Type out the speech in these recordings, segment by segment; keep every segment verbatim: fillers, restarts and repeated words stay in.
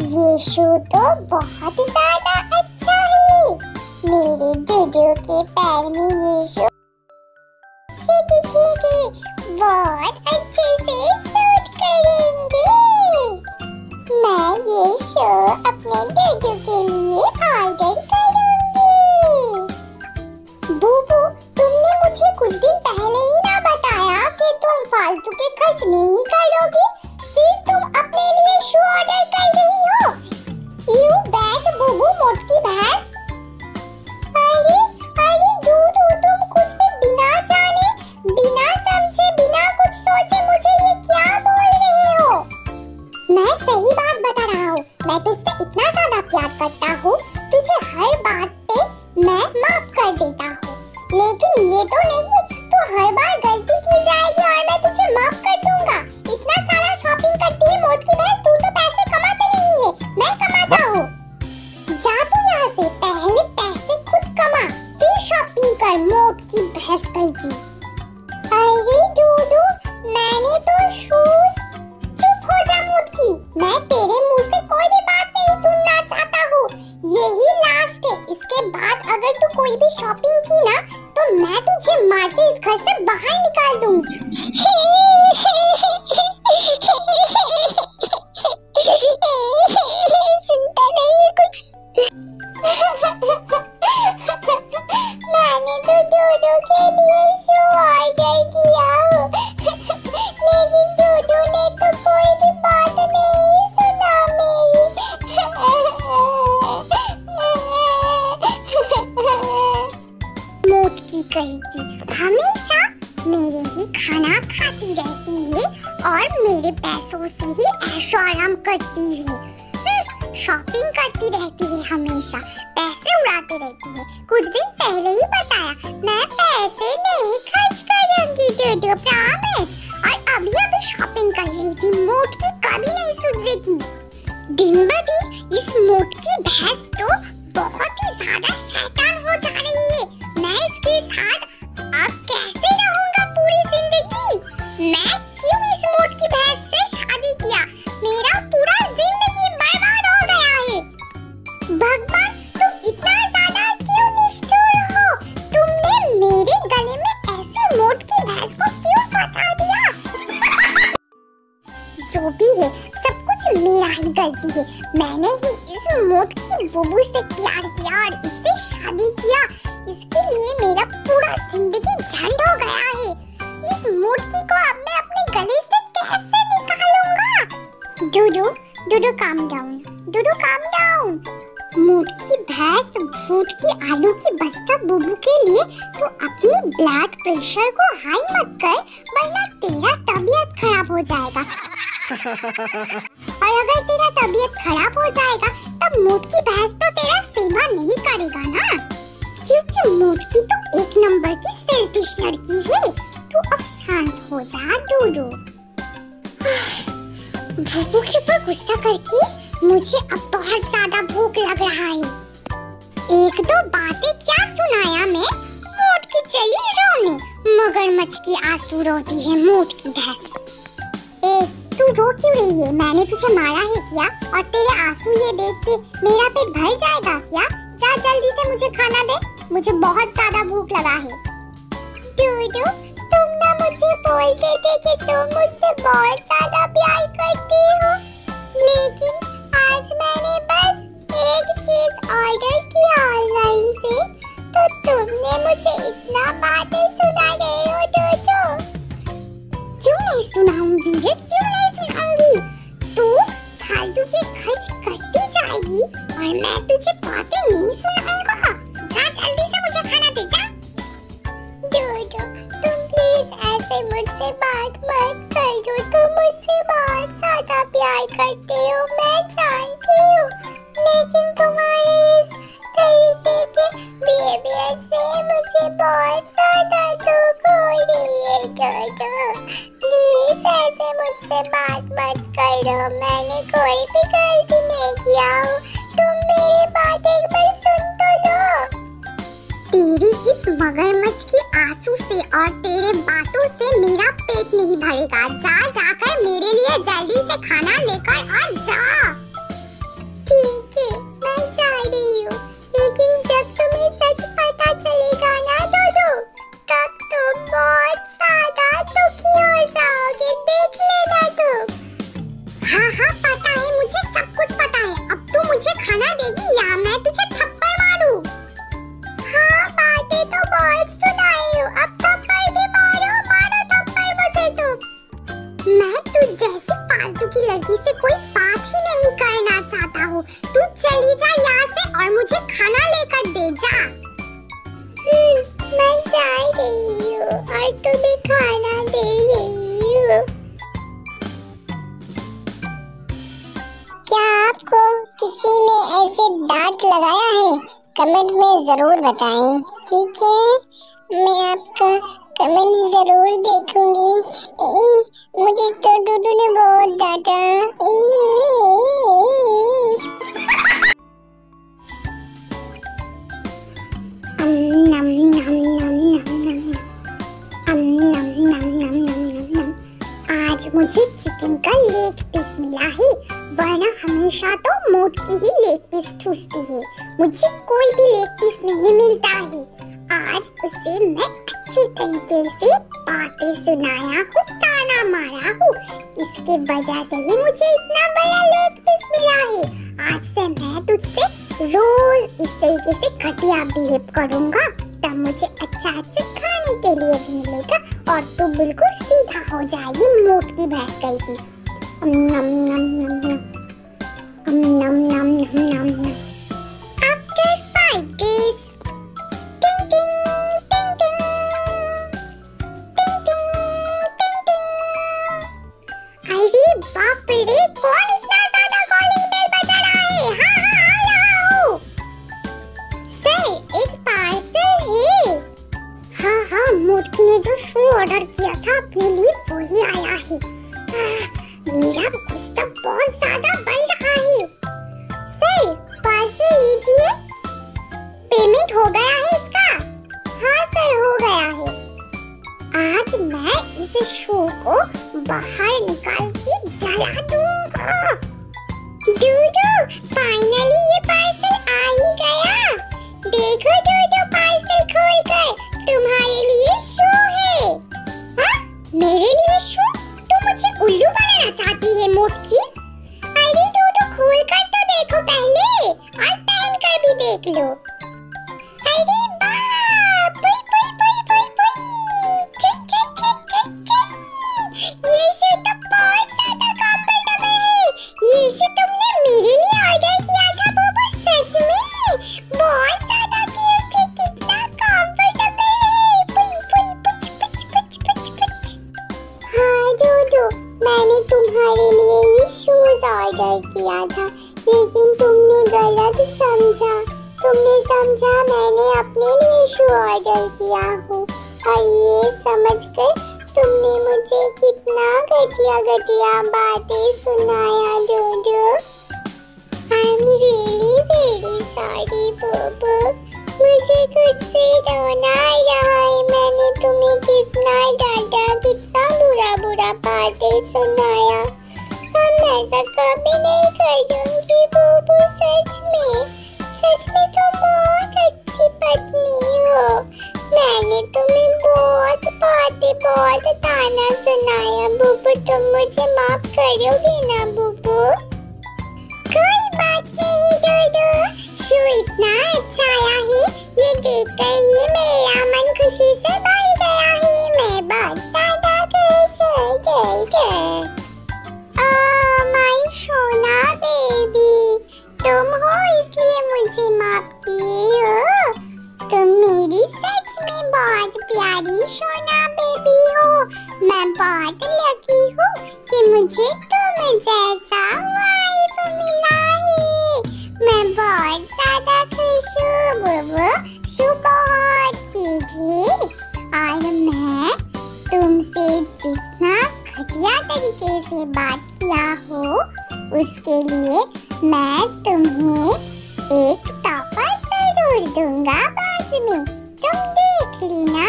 ये शो तो बहुत ज्यादा अच्छा है। मेरे डूडू के पैर में ये शो से दिखेगी, बहुत अच्छे से सूट करेंगे। मैं ये शो अपने डूडू के लिए ऑर्डर करूंगी। बुबू, तुमने मुझे कुछ दिन पहले ही ना बताया कि तुम फालतू के खर्च नहीं करोगी, फिर तुम अपने लिए शो ऑर्डर कर रही हो। यू बैड बुबू मोटकी भैंस। अरे अरे डूडू, तुम कुछ भी बिना जाने, बिना समझे, बिना कुछ सोचे मुझे ये क्या बोल रहे हो? मैं सही बात बता रहा हूँ। मैं तुझसे इतना ज्यादा प्यार करता हूँ, तुझे हर बात पे मैं माफ कर देता हूँ। लेकिन ये तो नहीं तू हर बार गलती की जाएगी और मैं तुझे माफ कर दूंगा। इतना सारा शॉपिंग करती है मोटकी भैंस, तू तो पैसे कमाते नहीं है, मैं कमाता हूँ। जा तू यहाँ से, पहले पैसे खुद कमा, फिर शॉपिंग कर मोटकी भैंस कहेगी। अरे डूडू, मैंने तो शूज। चुप हो जा मोटकी, मैं तेरे मुंह से कोई भी बात नहीं सुनना चाहता हूँ। यही लास्ट है, इसके बाद अगर तू कोई भी शॉपिंग की ना तो मैं तुझे मार के इस घर से बाहर निकाल दूंगी। सुनता नहीं कुछ। मैंने तो डूडू के लिए शो ऑर्डर किया, लेकिन डूडू ने तो कोई भी बात नहीं सुना मेरी। मोटकी कहेगी, हमेशा मेरे ही खाना खाती रहती है और मेरे पैसों से ही ऐशो आराम करती है। शॉपिंग करती रहती है, हमेशा पैसे उड़ाती रहती है। कुछ दिन पहले ही बताया मैं पैसे नहीं खर्च करूंगी डूडू, प्रॉमिस। और अभी अभी शॉपिंग कर रही थी। मोटकी कभी नहीं सुधरेगी। दिन ब दिन इस मोटकी भैंस तो बहुत ही ज्यादा शैतान हो जा रही है। मैं इसके साथ अब कैसे रहूंगा पूरी जिंदगी? मैं क्यों इस मोटकी भैंस से शादी किया? मेरा पूरा जिंदगी बर्बाद हो गया है। भगवान, तुम इतना ज्यादा क्यों निष्ठुर हो? तुमने मेरे गले में ऐसे मोटकी भैंस को क्यों फंसा दिया? जो भी है, सब कुछ मेरा ही गलती है। मैंने ही इस मोटकी बुबू से प्यार किया और इससे शादी किया। इसके लिए मेरा पूरा जिंदगी झंड हो गया है। इस मोटकी को अब मैं अपने गले से कैसे निकालूंगा? डूडू, डूडू काम डाउन, डूडू काम डाउन। मोटकी भैंस भूत की आलू की बस्ता बुबू के लिए तो अपनी ब्लड प्रेशर को हाई मत कर, वरना तेरा तबीयत खराब हो जाएगा। और अगर तेरा तबीयत खराब हो जाएगा तब मोटकी भैंस तो तेरा सेवा नहीं करेगा ना, क्योंकि मोटकी तो एक नंबर की सेल्फिश लड़की है। तू अब शांत हो जा डूडू। बुबू के ऊपर गुस्सा करके मुझे अब बहुत ज्यादा भूख लग रहा है। एक दो बातें क्या सुनाया मैं, मोटकी चली रोने। मगरमच्छ की आंसू रोती है मोटकी भैंस। ए, तू रो क्यों रही है? मैंने तुझे मारा है क्या? और तेरे आंसू ये देख के मेरा पेट भर जाएगा क्या? जा जल्दी से मुझे खाना दे, मुझे बहुत ज्यादा भूख लगा है। डूडू, तुम ना मुझे बोलते थे कि तुम मुझसे बहुत ज्यादा प्यार करती हो, लेकिन आज मैंने बस एक चीज ऑर्डर किया ऑनलाइन से, तो तुमने मुझे इतना बातें सुना रहे हो डूडू। क्यों नहीं सुनाऊंगी रे, क्यों नहीं सुनाऊंगी? तू फालतू के खर्च करती जाएगी और मैं तुझे बातें नहीं सुनाऊंगा। जा जल्दी से मुझे खाना दे, जा। डूडू, तुम प्लीज ऐसे मुझसे बात मत करो, तुम मुझसे बहुत ज्यादा प्यार करते हो, मैं जानती हूँ, लेकिन तुम्हारे इस तरीके के बिहेवियर से मुझे बहुत ज्यादा दुख हो रही है डूडू। प्लीज ऐसे मुझसे बात मत करो, मैंने कोई भी गलती नहीं किया हूँ, तुम मेरी बात एक बार सुन तो लो। तेरी इस मगरमच्छ की आंसू से और तेरे बातों से मेरा पेट नहीं भरेगा। जा जाकर मेरे लिए जल्दी से खाना लेकर आ जा। तू चली जा यहाँ से और मुझे खाना लेकर दे जा। मैं जा रही हूँ और तुम्हें खाना दे रही हूँ। क्या आपको किसी ने ऐसे डांट लगाया है? कमेंट में जरूर बताएं, ठीक है? मैं आपका कमेंट जरूर देखूंगी। मुझे तो डूडू ने बहुत डांटा। आज मुझे चिकन का लेग पीस मिला है, वरना हमेशा तो मोट की ही लेग पीस ठूसती है। मुझे कोई भी लेग पीस नहीं मिलता है। आज उसे मैं अच्छे तरीके से बातें सुनाया हूँ, ताना मारा हूँ। इसके वजह से ही मुझे इतना बड़ा लेग पीस मिला है। आज से मैं तुझसे रोज इस तरीके से घटिया बिहेव करूँगा, तब मुझे अच्छा अच्छा खाने के लिए भी मिलेगा और तू बिल्कुल सीधा हो जाएगी मोट की भैंस गई थी। नम नम नम नम नम नम नम नम नम। After five days, ding ding ding ding, ding ding ding ding। अरे बाप रे, कौन इतना ज्यादा कॉलिंग बेल बजा रहा है? हाँ हाँ आ रहा हूँ। सर, एक पार्सल है। हाँ हाँ, मोटकी ने जो शू ऑर्डर किया था अपने लिए वही आया है। मेरा गुस्सा बहुत ज्यादा बढ़ रहा है। सर, पार्सल लीजिए। पेमेंट हो गया है इसका? हाँ सर, हो गया है। आज मैं इस शू को बाहर निकाल के जला दूंगा। डूडू, फाइनली ये पार्सल आ ही गया। देखो डूडू, पार्सल खोलकर तुम्हारे लिए शू है। हाँ, मेरे लिए शू? तू मुझे उल्लू बनाना चाहती है मोटकी? अरे डूडू, खोल कर तो देखो पहले और पहन कर भी देख लो। अरे बाप, पुई पुई पुई पुई पुई, चई चई चई चई चई। ये शू तो बहुत ज्यादा कंफर्टेबल है। ये शू तुमने मेरे लिए ऑर्डर किया था बुबू? सच में बहुत ज्यादा क्यूट है, कितना कंफर्टेबल है। पुई पुई पुच पुच पुच पुच पुच। हाँ डूडू, मैंने तुम्हारे लिए ये शूज ऑर्डर किया था, लेकिन तुमने गलत समझा। तुमने समझा मैंने अपने लिए शू ऑर्डर किया हूँ, और ये समझकर तुमने मुझे कितना घटिया घटिया बातें सुनाया डूडू। I am really very sorry बुबू। मुझे खुद से रोना आ रहा है। मैंने तुम्हें कितना डांटा, कितना बुरा बुरा बातें सुनाया। हम ऐसा कभी नहीं करूँगी बुबू। सच में सच में तुम बहुत अच्छी पत्नी हो। मैंने तुम्हें बहुत बातें, बहुत ताना सुनाया बुबू। तुम मुझे माफ करोगे ना बुबू? कोई बात नहीं डूडू, शू इतना अच्छा आया है, ये देखकर ही मेरा मन खुशी से भर गया है। मैं बहुत ज्यादा खुश हो गई। ओह माय सोना बेबी, तुम हो इसलिए मुझे माफ किए हो। तुम मेरी सच में बहुत प्यारी सोना बेबी हो। मैं बहुत लकी हूँ कि मुझे तुम जैसा वाइफ मिला है। मैं बहुत ज्यादा खुश हूँ बुबू। शू बहुत क्यूट है, और मैं तुमसे जितना घटिया तरीके से बात किया हो उसके लिए मैं तुम्हें एक तोहफा जरूर दूंगा बाद में। तुम देख लेना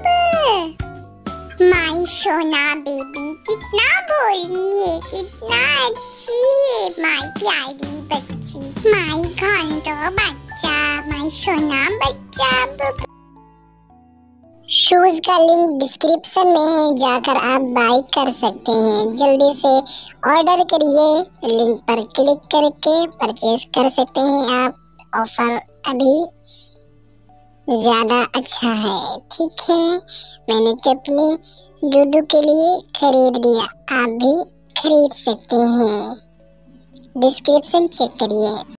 बुबू। माय सोना बेबी कितना भोली है, कितना अच्छी है, माय प्यारी बच्ची, माय घंटो बच्चा, माय सोना बच्चा बुबू। शूज का लिंक डिस्क्रिप्शन में है, जाकर आप बाय कर सकते हैं। जल्दी से ऑर्डर करिए, लिंक पर क्लिक करके परचेज कर सकते हैं आप। ऑफर अभी ज्यादा अच्छा है, ठीक है? मैंने चटनी डूडू के लिए खरीद लिया, आप भी खरीद सकते हैं। डिस्क्रिप्शन चेक करिए।